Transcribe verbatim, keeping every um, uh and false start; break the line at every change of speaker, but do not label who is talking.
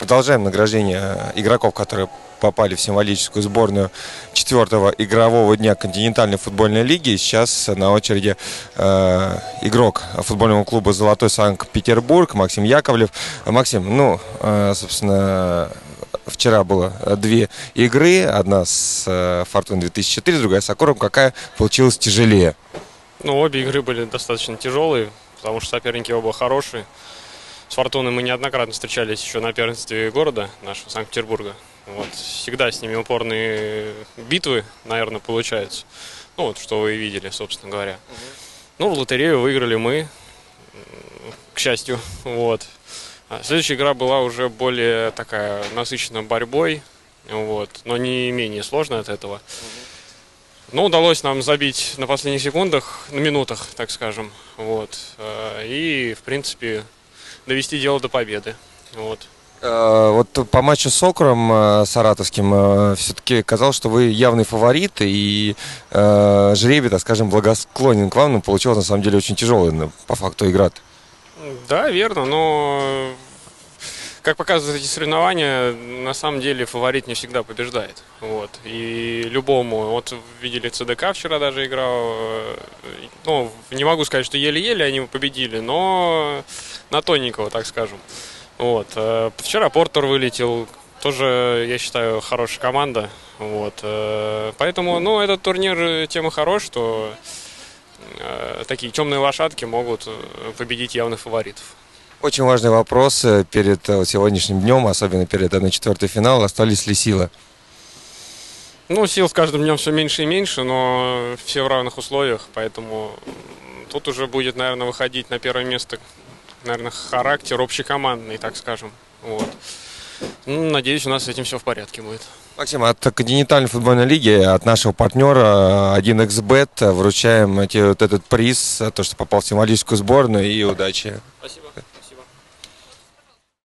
Продолжаем награждение игроков, которые попали в символическую сборную четвертого игрового дня континентальной футбольной лиги. Сейчас на очереди э, игрок футбольного клуба «Золотой Санкт-Петербург» Максим Яковлев. Максим, ну, э, собственно, вчера было две игры. Одна с э, «Фортуной» две тысячи четыре, другая с «Аккором». Какая получилась тяжелее?
Ну, обе игры были достаточно тяжелые, потому что соперники оба хорошие. С «Фортуной» мы неоднократно встречались еще на первенстве города нашего Санкт-Петербурга. Вот. Всегда с ними упорные битвы, наверное, получаются. Ну, вот, что вы и видели, собственно говоря. Угу. Ну, в лотерею выиграли мы, к счастью. Вот. А следующая игра была уже более такая насыщена борьбой, вот, но не менее сложная от этого. Угу. Но удалось нам забить на последних секундах, на минутах, так скажем. Вот. И, в принципе, довести дело до победы. Вот.
Вот по матчу с «Окром» саратовским все-таки казалось, что вы явный фаворит, и э, жребий, так скажем, благосклонен к вам, но получилось на самом деле очень тяжелая по факту игра.
Да, верно, но как показывают эти соревнования, на самом деле фаворит не всегда побеждает. Вот. И любому, вот видели ЦДК вчера даже играл, ну, не могу сказать, что еле-еле они победили, но на тоненького, так скажем. Вот. Вчера Портер вылетел, тоже, я считаю, хорошая команда. Вот. Поэтому, ну, этот турнир тем и хорош, что такие темные лошадки могут победить явных фаворитов.
Очень важный вопрос перед сегодняшним днем, особенно перед одной четвертой финала. Остались ли силы?
Ну, сил с каждым днем все меньше и меньше, но все в равных условиях, поэтому тут уже будет, наверное, выходить на первое место, наверное, характер общекомандный, так скажем. Вот. Ну, надеюсь, у нас с этим все в порядке будет.
Максим, от континентальной футбольной лиги, от нашего партнера один икс бет вручаем тебе вот этот приз, то, что попал в символическую сборную, и удачи.
Спасибо.